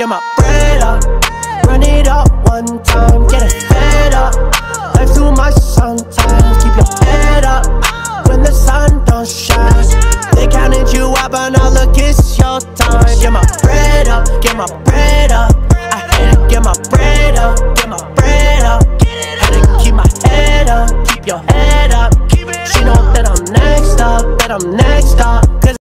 get my bread up. Run it up one time, get it fed up. Life's too much sometimes, keep your head up. When the sun don't shine, they counted you out, but now look, it's your time. Get my bread up, get my bread up. I had to get my bread up, get my bread up. Had to keep my head up, keep your head up. She know that I'm next up, that I'm next up.